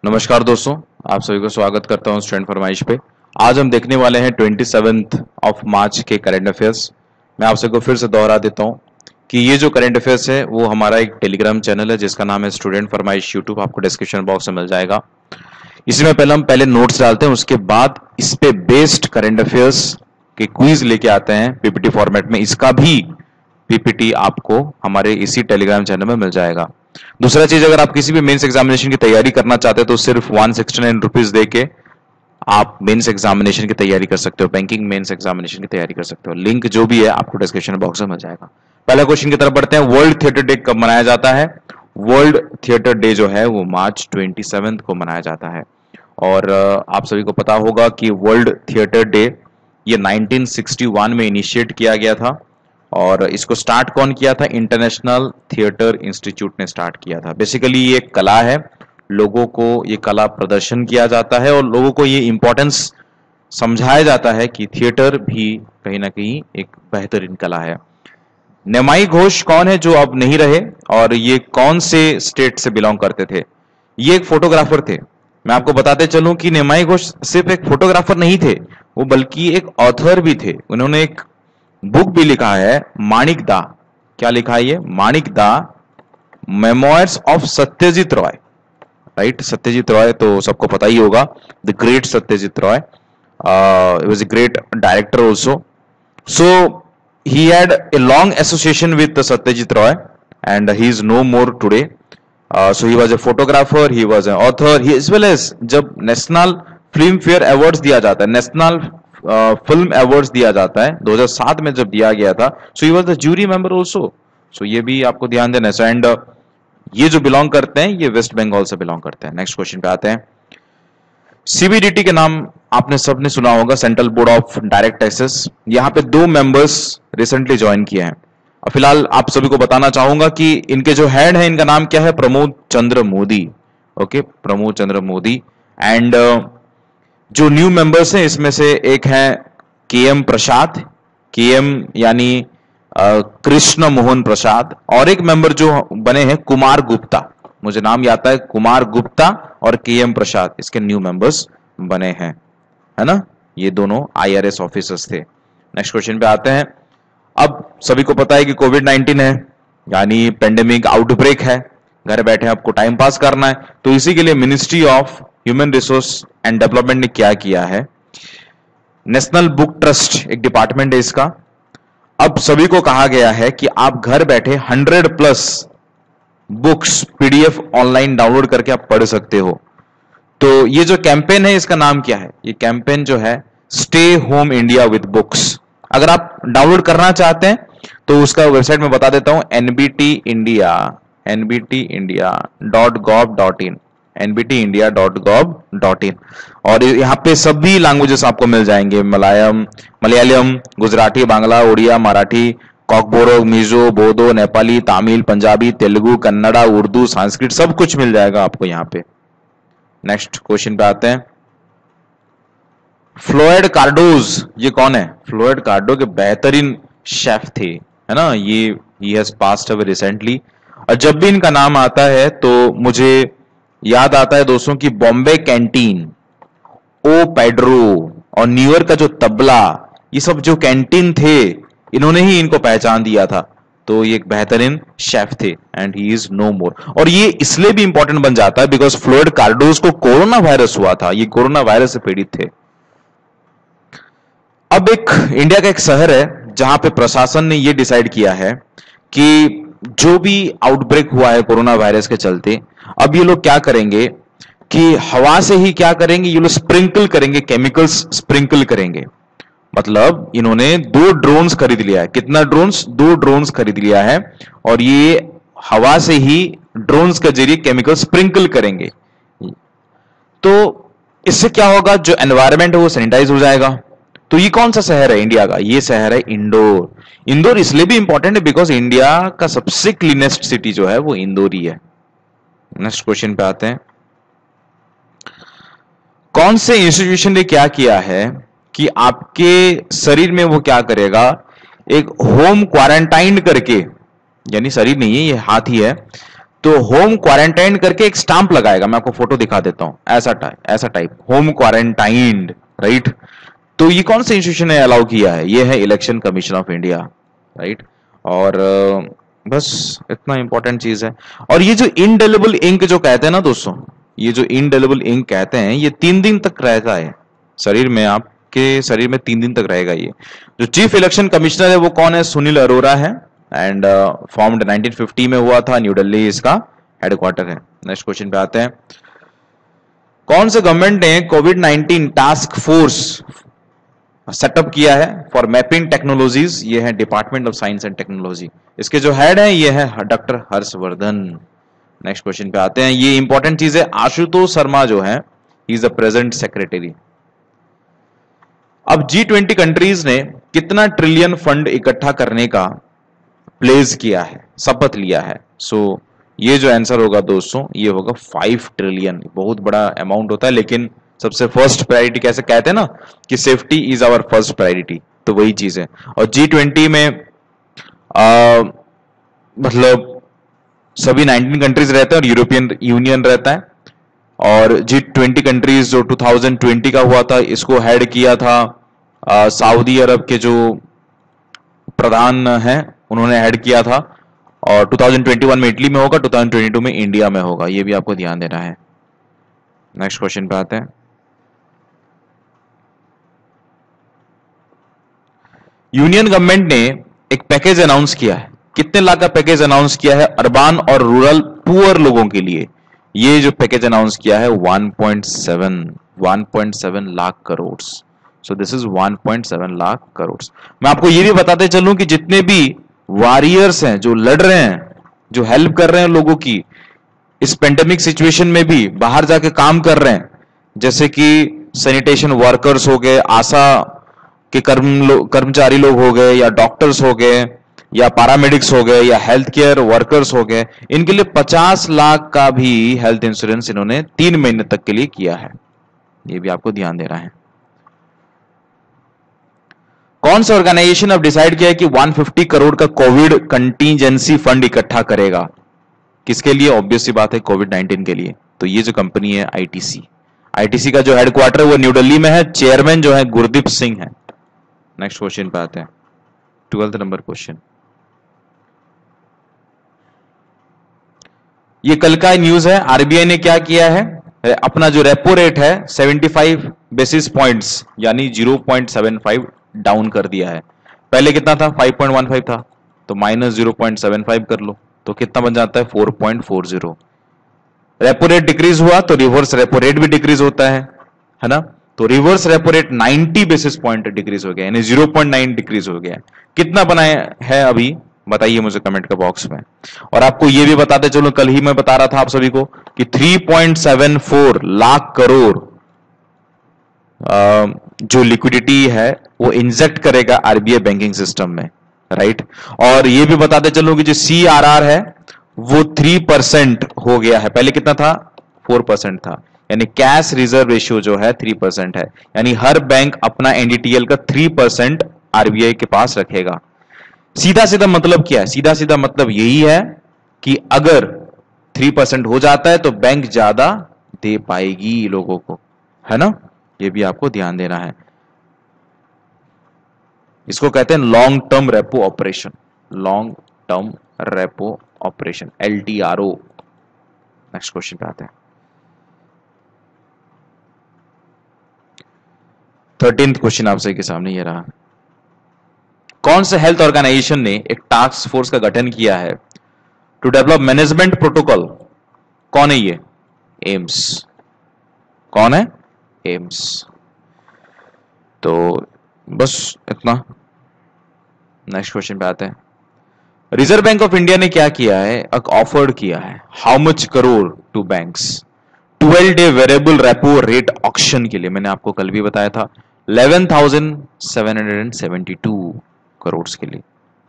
नमस्कार दोस्तों, आप सभी को स्वागत करता हूं स्टूडेंट फरमाइश पे। आज हम देखने वाले हैं 27 ऑफ मार्च के करंट अफेयर्स। मैं आप सबको फिर से दोहरा देता हूं कि ये जो करंट अफेयर्स है वो हमारा एक टेलीग्राम चैनल है जिसका नाम है स्टूडेंट फरमाइश यूट्यूब, आपको डिस्क्रिप्शन बॉक्स में मिल जाएगा। इसमें हम पहले नोट्स डालते हैं, उसके बाद इस पे बेस्ड करंट अफेयर्स के क्विज लेके आते हैं पीपीटी फॉर्मेट में। इसका भी पीपीटी आपको हमारे इसी टेलीग्राम चैनल में मिल जाएगा। दूसरा चीज, अगर आप किसी भी मेंस एग्जामिनेशन की तैयारी करना चाहते हैं तो सिर्फ 169 रुपीज देके आप मेंस एग्जामिनेशन की तैयारी कर सकते हो, बैंकिंग मेंस एग्जामिनेशन की तैयारी कर सकते हो। लिंक जो भी है आपको डिस्क्रिप्शन बॉक्स में मिल जाएगा। पहला क्वेश्चन की तरफ बढ़ते हैं। वर्ल्ड थिएटर डे कब मनाया जाता है? वर्ल्ड थिएटर डे जो है वो मार्च 27 को मनाया जाता है। और आप सभी को पता होगा कि वर्ल्ड थिएटर डे ये 1961 में इनिशिएट किया गया था और इसको स्टार्ट कौन किया था? इंटरनेशनल थिएटर इंस्टीट्यूट ने स्टार्ट किया था। बेसिकली ये एक कला है, लोगों को ये कला प्रदर्शन किया जाता है और लोगों को ये इंपॉर्टेंस समझाया जाता है कि थिएटर भी कहीं ना कहीं एक बेहतरीन कला है। नेमाई घोष कौन है जो अब नहीं रहे और ये कौन से स्टेट से बिलोंग करते थे? ये एक फोटोग्राफर थे। मैं आपको बताते चलूं कि नेमाई घोष सिर्फ एक फोटोग्राफर नहीं थे, वो बल्कि एक ऑथर भी थे। उन्होंने एक बुक भी लिखा है, माणिक दा। क्या लिखा है ये? Manik da memoirs of Satyajit Ray. Right, Satyajit Ray तो सबको पता ही होगा, the great Satyajit Ray. He was a great director also. So he had a long association with Satyajit Roy and he is no more today. So he was a photographer, he was an author, he as well as जब national film fare awards दिया जाता है, national film awards दिया जाता है 2007 में जब दिया गया था, so he was the jury member also. So ये भी आपको ध्यान देना है। एंड ये जो बिलोंग करते हैं ये वेस्ट बंगाल से बिलोंग करते हैं। नेक्स्ट क्वेश्चन पे आते हैं। सीबीडीटी के नाम आपने सबने सुना होगा, central board of direct taxes. यहाँ पे 2 मेंबर्स रिसेंटली ज्वाइन किए हैं। और फिलहाल आप सभी को बताना चाहूंगा कि इनके जो हेड है इनका नाम क्या है? प्रमोद चंद्र मोदी। ओके, प्रमोद चंद्र मोदी। एंड जो न्यू मेंबर्स हैं इसमें से एक है केएम प्रसाद, केएम यानी कृष्ण मोहन प्रसाद, और एक मेंबर जो बने हैं कुमार गुप्ता। मुझे नाम याद है, कुमार गुप्ता और केएम प्रसाद इसके न्यू मेंबर्स बने हैं, है ना? ये दोनों आईआरएस ऑफिसर्स थे। नेक्स्ट क्वेश्चन पे आते हैं। अब सभी को पता है कि कोविड-19 है, यानी पेंडेमिक आउटब्रेक है, घर बैठे आपको टाइम पास करना है, तो इसी के लिए ministry of human resource and development ने क्या किया है? नेशनल बुक ट्रस्ट एक डिपार्टमेंट है इसका। अब सभी को कहा गया है कि आप घर बैठे 100+ बुक्स पीडीएफ ऑनलाइन डाउनलोड करके आप पढ़ सकते हो। तो ये जो कैंपेन है इसका नाम क्या है? ये कैंपेन जो है stay home India with books. अगर आप डाउनलोड करना चाहते हैं तो उसका वेबसाइट में बता देता हूं, nbtindia.gov.in, nbtindia.gov.in। और यहाँ पे सभी लैंग्वेजेस आपको मिल जाएंगे, मलयालम, गुजराती, बांग्ला, उड़िया, मराठी, कॉकबोरोक, मिजो, बोडो, नेपाली, तमिल, पंजाबी, तेलुगु, कन्नड़ा, उर्दू, संस्कृत, सब कुछ मिल जाएगा आपको यहाँ पे। नेक्स्ट क्वेश्चन पे आते हैं। फ्लोएड कार्डोज ये कौन है? फ्लोएड कार्डो के बेहतरीन शेफ थे, है ना? ये he has passed away recently. और जब भी इनका नाम आता है तो मुझे याद आता है दोस्तों की बॉम्बे कैंटीन, ओ पेड्रो और न्यूयॉर्क का जो तबला, ये सब जो कैंटीन थे इन्होंने ही इनको पहचान दिया था। तो ये एक बेहतरीन शेफ थे and he is no more. और ये इसलिए भी इंपॉर्टेंट बन जाता है बिकॉज फ्लोएड कार्डोज को कोरोना वायरस हुआ था, ये कोरोना वायरस से पीड़ित थे। अब एक इंडिया का एक शहर है जहां पे प्रशासन ने ये डिसाइड किया है कि जो भी आउटब्रेक हुआ है कोरोना वायरस के चलते, अब ये लोग क्या करेंगे कि हवा से ही क्या करेंगे, ये लोग स्प्रिंकल करेंगे, केमिकल्स स्प्रिंकल करेंगे। मतलब इन्होंने 2 ड्रोन्स खरीद लिया है। कितना ड्रोन्स? 2 ड्रोन्स खरीद लिया है और ये हवा से ही ड्रोन्स के जरिए केमिकल स्प्रिंकल करेंगे। तो इससे क्या होगा? जो एनवायरमेंट है वो सैनिटाइज हो जाएगा। तो ये कौन सा शहर है इंडिया का? ये शहर है इंदौर। इंदौर इसलिए भी इंपॉर्टेंट है बिकॉज इंडिया का सबसे क्लीनेस्ट सिटी जो है वो इंदौर ही है। नेक्स्ट क्वेश्चन पे आते हैं। कौन से इंस्टीट्यूशन ने क्या किया है कि आपके शरीर में वो क्या करेगा? एक होम क्वारंटाइन करके, यानी शरीर नहीं है ये हाथ ही है, तो होम क्वारंटाइन करके एक स्टाम्प लगाएगा, मैं आपको फोटो दिखा देता हूं, ऐसा टाइप होम क्वारंटाइंड, राइट। तो ये कौन सा इंस्टीट्यूशन ने अलाउ किया है? ये है election commission of India, right. और बस इतना इंपॉर्टेंट चीज है। और ये जो इनडेलिबल इंक जो कहते हैं ना दोस्तों, ये जो इनडेलिबल इंक कहते हैं, ये 3 दिन तक रहता है शरीर में, आपके शरीर में 3 दिन तक रहेगा। ये जो चीफ इलेक्शन कमिश्नर है वो कौन है? सुनील अरोरा है, एंड फॉर्म्ड 1950 में हुआ था, न्यू दिल्ली इसका हेडक्वार्टर है। नेक्स्ट क्वेश्चन पे आते हैं। कौन से गवर्नमेंट ने कोविड-19 टास्क फोर्स सेटअप किया है फॉर मैपिंग टेक्नोलॉजीज? ये है department of science and technology. इसके जो हेड है ये है डॉक्टर हर्षवर्धन। नेक्स्ट क्वेश्चन पे आते हैं। ये इंपॉर्टेंट चीज है, आशुतोष शर्मा जो है he is the present secretary. अब G20 कंट्रीज ने कितना ट्रिलियन फंड इकट्ठा करने का प्लेस किया है, शपथ लिया है? सो ये जो आंसर होगा दोस्तों, ये होगा 5 ट्रिलियन। बहुत बड़ा अमाउंट होता है, लेकिन सबसे फर्स्ट प्रायोरिटी, कैसे कहते हैं ना कि safety is our first priority, तो वही चीज है। और G20 में मतलब सभी 19 कंट्रीज रहते हैं और यूरोपियन यूनियन रहता है। और G20 कंट्रीज जो 2020 का हुआ था, इसको हेड किया था सऊदी अरब के जो प्रधान हैं, उन्होंने हेड किया था। और 2021 में इटली में होगा, 2022 में इंडिया में होगा, ये भी आपको ध्यान देना है। नेक्स्ट क्वेश्चन पे आते हैं। यूनियन गवर्नमेंट ने एक पैकेज अनाउंस किया है। कितने लाख का पैकेज अनाउंस किया है अर्बन और रूरल पुअर लोगों के लिए? ये जो पैकेज अनाउंस किया है 1.7 lakh crore. So this is 1.7 lakh crore. मैं आपको ये भी बताते चलूं कि जितने भी वॉरियर्स हैं जो लड़ रहे हैं, जो हेल्प कर रहे हैं लोगों की इस पेंडेमिक सिचुएशन में भी बाहर जाके काम कर रहे हैं, जैसे कि सैनिटेशन वर्कर्स हो गए, आशा के कर्मचारी लोग हो गए, या डॉक्टर्स हो गए, या पैरामेडिक्स हो गए, या हेल्थ केयर वर्कर्स हो गए, इनके लिए 50 लाख का भी हेल्थ इंश्योरेंस इन्होंने 3 महीने तक के लिए किया है। ये भी आपको ध्यान देना है। कौन सा ऑर्गेनाइजेशन अब डिसाइड किया है कि 150 करोड़ का कोविड कंटीजेंसी फंड इकट्ठा करेगा? किसके लिए? ऑब्वियस सी बात है, कोविड-19 के लिए। तो ये जो कंपनी है आईटीसी का जो हेडक्वार्टर है वो न्यू दिल्ली में है, चेयरमैन जो है गुरदीप सिंह है। नेक्स्ट क्वेश्चन पे आते हैं, 12th नंबर क्वेश्चन। ये कल का न्यूज है, आरबीआई ने क्या किया है, अपना जो रेपो रेट है 75 बेसिस पॉइंट्स यानी 0.75 डाउन कर दिया है। पहले कितना था? 5.15 था, तो माइनस 0.75 कर लो, तो कितना बन जाता है? 4.40। रेपो रेट डिक्रीज हुआ तो रिवर्स रेपो रेट भी डिक्रीज होता है ना। तो reverse repo rate 90 basis point decrease हो गया, यानी 0.9 डिक्रीज हो गया। कितना बनाया है अभी बताइए मुझे कमेंट के बॉक्स में। और आपको ये भी बताते चलो, कल ही मैं बता रहा था आप सभी को कि 3.74 लाख करोड़ जो लिक्विडिटी है वो इंजेक्ट करेगा आरबीआई बैंकिंग सिस्टम में, राइट। और ये भी बताते चलो कि जो CRR है वो 3% हो गया है, पहले कितना था? 4% था। यानी कैश रिजर्व रेशियो जो है 3% है, यानी हर बैंक अपना एनडीटीएल का 3% आरबीआई के पास रखेगा। सीधा सीधा मतलब क्या है? सीधा सीधा मतलब यही है कि अगर 3% हो जाता है तो बैंक ज्यादा दे पाएगी लोगों को, है ना। ये भी आपको ध्यान देना है। इसको कहते हैं long term repo operation, long term repo operation, LTRO। Next question पे आते हैं। 13th क्वेश्चन आप सभी के सामने ये रहा। कौन से हेल्थ ऑर्गेनाइजेशन ने एक टास्क फोर्स का गठन किया है टू डेवलप मैनेजमेंट प्रोटोकॉल? कौन है ये? एम्स। कौन है? एम्स। तो बस इतना। नेक्स्ट क्वेश्चन पे आते हैं। रिजर्व बैंक ऑफ इंडिया ने क्या किया है? ऑफर्ड किया है how much crore to banks 12-day variable repo rate auction के लिए। मैंने आपको कल भी बताया था 11,772 करोड़ के लिए।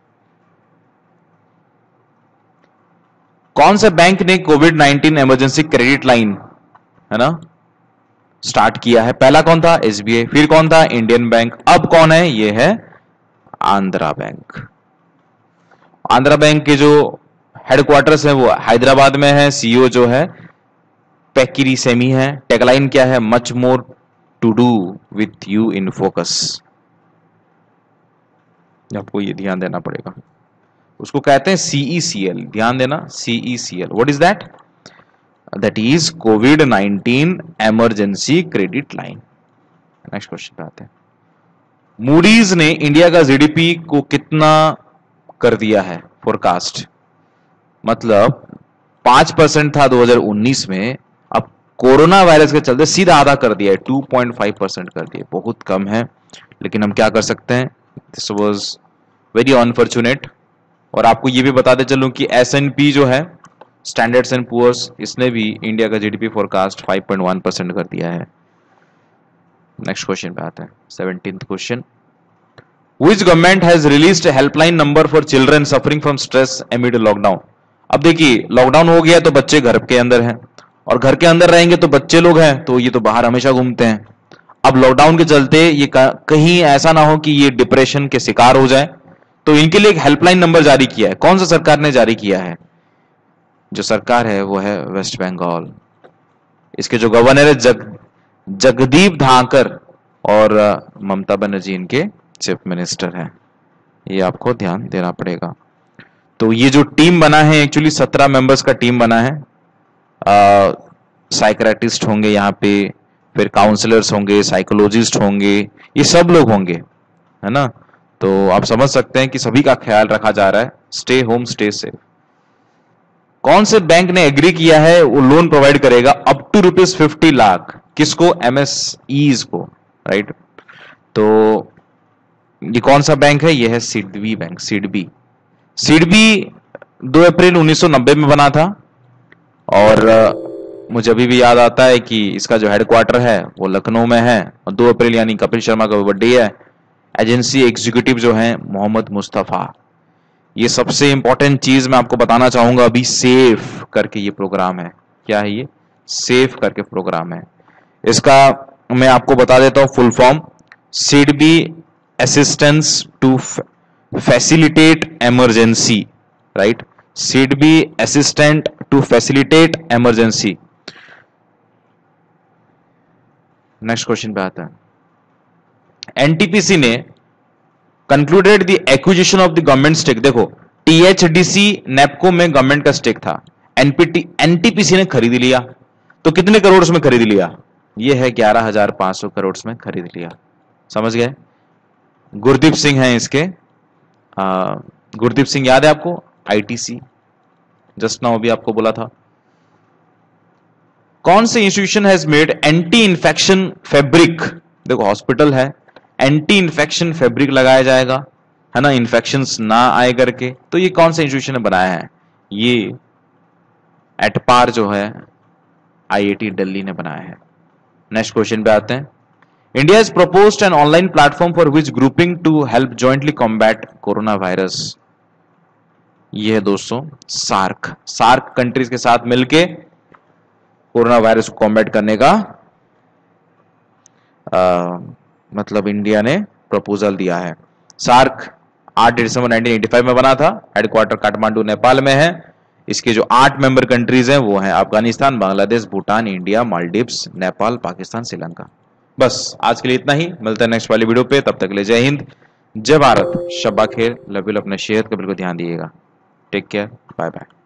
कौन से बैंक ने कोविड-19 इमरजेंसी क्रेडिट लाइन, है ना, स्टार्ट किया है? पहला कौन था? एसबीआई। फिर कौन था? Indian bank. अब कौन है? ये है आंध्रा बैंक। आंध्रा बैंक के जो हेडक्वार्टर्स है वो हैदराबाद में है, सीईओ जो है पेकिरी सेमी है। टैगलाइन क्या है? Much more to do with you in focus. आपको ये ध्यान देना पड़ेगा। उसको कहते हैं सीईसीएल, ध्यान देना, CECL. What is that? That is कोविड-19 emergency credit line. Next question पे आते हैं। मूडीज ने इंडिया का जीडीपी को कितना कर दिया है फोरकास्ट? मतलब 5% था 2019 में, अब कोरोना वायरस के चलते सीधा आधा कर दिया है, 2.5% कर दिया। बहुत कम है, लेकिन हम क्या कर सकते हैं? This was very unfortunate. और आपको ये भी बताते चलूं कि एसएनपी जो है, स्टैंडर्ड्स एंड पुअर्स, इसने भी इंडिया का जीडीपी फोरकास्ट 5.1% कर दिया है। नेक्स्ट क्वेश्चन पे आते हैं, 17th question. Which government has released a helpline number for children suffering from stress amid lockdown? अब देखिए, लॉकडाउन हो गया तो बच्चे घर के अंदर हैं, और घर के अंदर रहेंगे तो बच्चे लोग हैं तो ये तो बाहर हमेशा घूमते हैं। अब लॉकडाउन के चलते ये कहीं ऐसा ना हो कि ये डिप्रेशन के शिकार हो जाए, तो इनके लिए एक हेल्पलाइन नंबर जारी किया है। कौन सा सरकार ने जारी किया है? जो सरकार है वो है वेस्ट बंगाल। इसके जो गवर्नर है जगदीप धांकर, और ममता बनर्जी इनके चीफ मिनिस्टर है। ये आपको ध्यान देना पड़ेगा। तो ये जो टीम बना है, एक्चुअली 17 मेंबर्स का टीम बना है। साइकियाट्रिस्ट होंगे यहाँ पे, फिर काउंसलर्स होंगे, साइकोलॉजिस्ट होंगे, ये सब लोग होंगे, है ना। तो आप समझ सकते हैं कि सभी का ख्याल रखा जा रहा है। Stay home, stay safe. कौन से बैंक ने एग्री किया है वो लोन प्रोवाइड करेगा अप टू ₹50 लाख? किसको? एमएसईज को, राइट। तो ये कौन सा बैंक है? ये है SIDBI bank, SIDBI. SIDBI 2 April 1990 में बना था, और मुझे अभी भी याद आता है कि इसका जो हेडक्वार्टर है वो लखनऊ में है, और 2 अप्रैल यानी कपिल शर्मा का बर्थडे है। एजेंसी एग्जीक्यूटिव जो है मोहम्मद मुस्तफा। ये सबसे इंपॉर्टेंट चीज मैं आपको बताना चाहूंगा अभी, सेफ करके ये प्रोग्राम है। क्या है ये? सेफ करके प्रोग्राम है। इसका मैं आपको बता देता हूं full form. SIDBI assistance to facilitate emergency, right. SIDBI assistant to facilitate emergency. Next question पे आता है। एनटीपीसी ने concluded the acquisition of the government stake. देखो, टीएचडीसी नेपको में गवर्नमेंट का स्टेक था, एनटीपीसी ने खरीद लिया। तो कितने करोड़ में खरीद लिया? ये है 11,500 करोड़ में खरीद लिया। समझ गए? गुरदीप सिंह है इसके। गुरदीप सिंह याद है आपको? आईटीसी, जस्ट नाउ अभी आपको बोला था। कौन से institution has made anti infection fabric? देखो, हॉस्पिटल है, एंटी इन्फेक्शन फैब्रिक लगाया जाएगा, है ना, इन्फेक्शंस ना आए करके। तो ये कौन सा इंस्टीट्यूशन ने बनाया है? ये एटपार जो है आईआईटी दिल्ली ने बनाया है। नेक्स्ट क्वेश्चन पे आते हैं। India has proposed an online platform for which grouping to help jointly combat corona virus. ये है दोस्तों सार्क कंट्रीज के साथ मिलके कोरोना वायरस को कॉम्बैट करने का मतलब इंडिया ने प्रपोजल दिया है। सार्क 8 दिसंबर 1985 में बना था। हेडक्वार्टर काठमांडू नेपाल में है। इसके जो 8 मेंबर कंट्रीज हैं वो हैं अफगानिस्तान, बांग्लादेश, भूटान, इंडिया, मालदीव्स, नेपाल, पाकिस्तान, श्रीलंका। बस आज के लिए इतना ही। मिलते हैं नेक्स्ट वाली वीडियो पे। तब तक के लिए जय हिंद, जय भारत, शब्बा खैर, लव यू। अपने सेहत का बिल्कुल ध्यान दिएगा। Take care, bye bye.